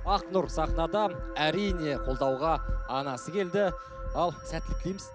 Ақнұр сахнада әрине қолдауға анасы келді. Ал, сәттілік тілейміз.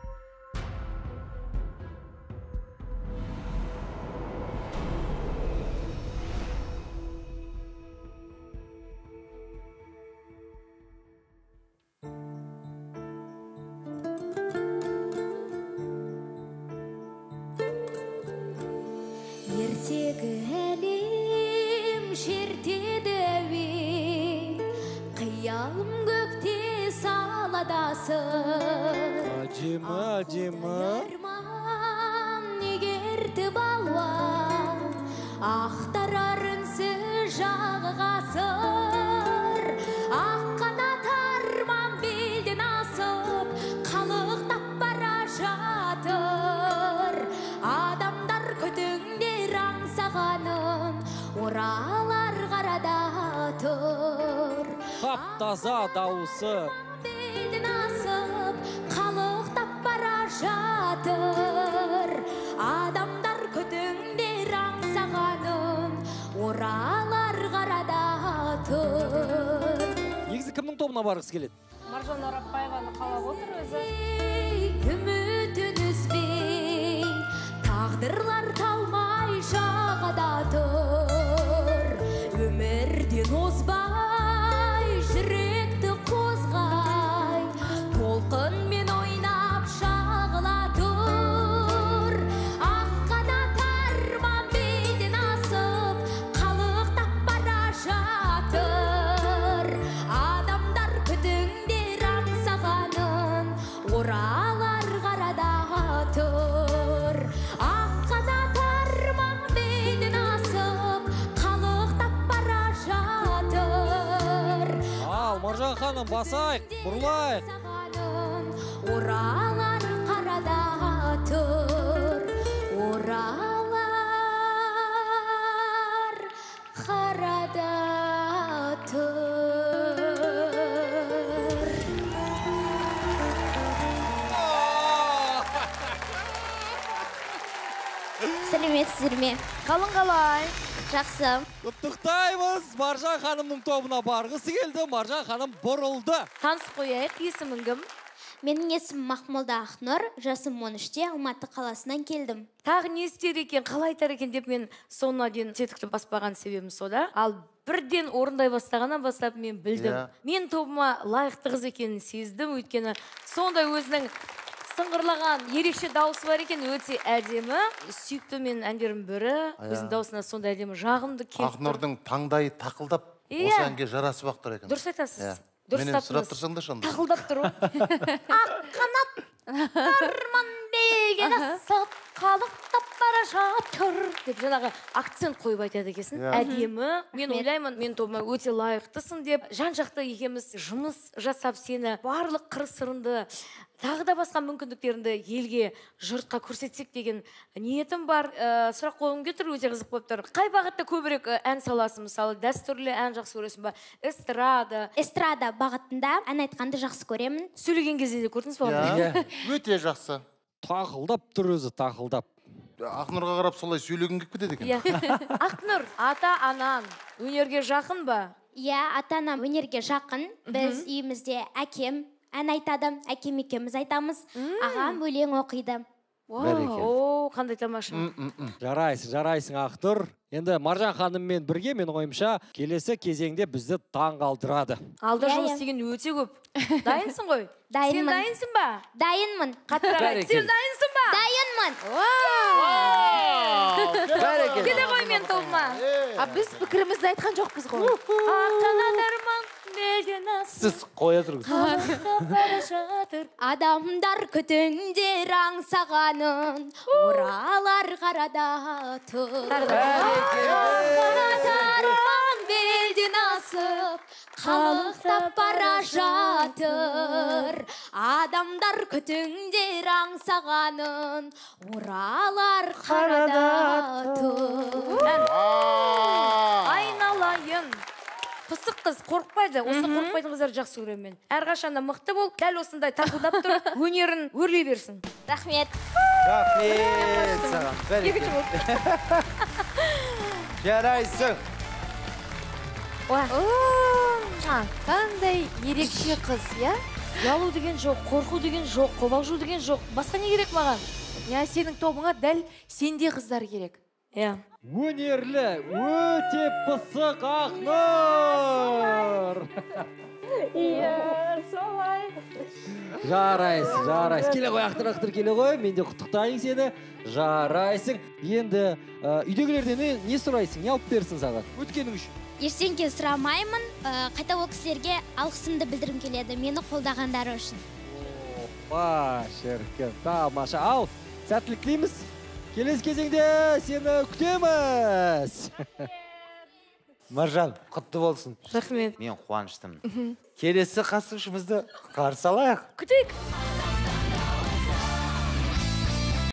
Ертегі әлем шертеді әуен, қиялым көкте салада сыр. Әдемі. Арман егертіп алуан, ақтарар үнсіз жағаға сыр. Ақ қанат арман белден асып, қалықтап бара жатыр. Адамдар күтіңдер аңсағанын, оралар қарада тұр. Қап-таза дауысы. Белден асып, қалықтап бара жатыр. Адамдар күтіңдер аңсағанын, оралар қарада тұр. Негізі кімнің тобына барғысы келеді? Маржан Арапбаеваны қалап отыр өзі. Үмітін үзбей, тағдырлар талмай жағада тұр. Өмірден озбай, жүректі қозғай, толқынмен ойнап шағыла тұр. Ақ қанат арман белден асып, қалықтап бара жатыр. Адамдар күтіңдер аңсағанын, оралар қарада тұр. Ақ қанат арман белден асып, қалықтап бара жатыр. Ал, Маржан ханым, басайық, бұрылайық. Оралар қарада тұр. Оралар қарада тұр. Сәлеметсіздер ме? Қалың қалай? Жақсы. Құттықтаймыз, Маржан ханымның тобына барғысы келді. Маржан ханым бұрылды. Таныс қояйық, есімің кім? Менің есімім Мақмолда Ақнұр, жасым 13-те, Алматы қаласынан келдім. Тағы не істер екен, қалай айтар екен деп мен соңына дейін тетікті баспаған себебім сода. Ал бірден орындай бастағаннан бастап мен білдім. Мен тобыма лайықты қыз екенін сездім, өйткені сондай өзінің сыңғырлаған ерекше дауысы бар екен, өте әдемі. Сүйікті мен әндерім бірі, өзінің даусына сондай әдемі жағымды келіп тұр. Ақнұрдың таңдайы тақылдап, осы әнге жарасып ақ тұр екен. Дұрыс айтасыз. Менен сұрап тұрсаң да шанда. Тақылдап тұру. Ақ қанат арман белден асып, қалықтап бара жатыр деп жаңағы акцент қойып айтады екенсің. Әдемі. Мен ойлаймын, мен тобыма өте лайықтысың деп, жан-жақты екеуміз жұмыс жасап сені барлық қыр-сырыңды, тағы да басқа мүмкіндіктеріңді елге, жұртқа көрсетсек деген ниетім бар. Сұрақ қойғым келіп тұр, өте қызық болып тұр. Қай бағытта көбірек ән саласың? Мысалы, дәстүрлі ән жақсы көресің ба? Эстрада. Эстрада бағытында ән айтқанды жақсы көремін. Сөйлеген кезде де көрдіңіз ба? Өте жақсы. Тақылдап тұр өзі, тақылдап. Ақнұрға қарап солай сөйлеген келіп кетеді екен. Ақнұр, ата-анаң өнерге жақын ба? Иә, ата-анам өнерге жақын. Біз үйімізде әкем ән айтады, әкем екеуміз айтамыз. Ағам өлең оқиды. О, қандай тамаша. Жарайсың Ақнұр. Енді Маржан ханыммен бірге, мен ойымша, келесі кезеңде бізді таң қалдырады. Алда жұмыс деген өте көп. Дайынсың ғой? Дайынмын. Сен дайынсың ба? Дайынмын. Сен дайынсың ба? Дайынмын. Келе ғой мен тобыма. Біз пікірімізді айтқан жоқпыз ғой. Аққанатарман белден асып, Сіз қоя тұрыңыз. қалықтап бара жатыр. Адамдар күтіңдер аңсағанын, оралар қарада тұр. Арман белден асып, қалықтап бара жатыр. Адамдар күтіңдер аңсағанын, оралар қарада тұр. Айналайын. Пысық қыз қорықпайды. Осы қорықпайтын қыздарды жақсы көремін мен. Әрқашанда мықты бол, дәл осындай тақылдап тұр, өнерін өрлей берсін. Рахмет. Рахмет саған. Екінші бол. Жарайсың. Қандай ерекше қыз, иә? Ялу деген жоқ, қорқу деген жоқ, қобалжу деген жоқ. Басқа не керек маған? Я сенің тобыңа дәл сенде қыздар керек. Иә. Өнерлі, өте пысық Ақнұр. Иә, солай. Жарайсың. Келе ғой, Ақнұр, келе ғой. Мен де құттықтайын сені. Жарайсың. Енді үйдегілерден не сұрайсың? Не алып берсін саған? Өткенің үшін. Ештеңке сұрамаймын. Қайта ол кісілерге алғысымды білдіргім келеді, мені қолдағандары үшін. Опа, шіркін, тамаша. Ал, сәттілік тілейміз. Келесі кезеңде сені күтеміз. Маржан, құтты болсын. Рахмет. Мен қуаныштымын. Келесі қатысушымызды қарсы алайық. Күтейік.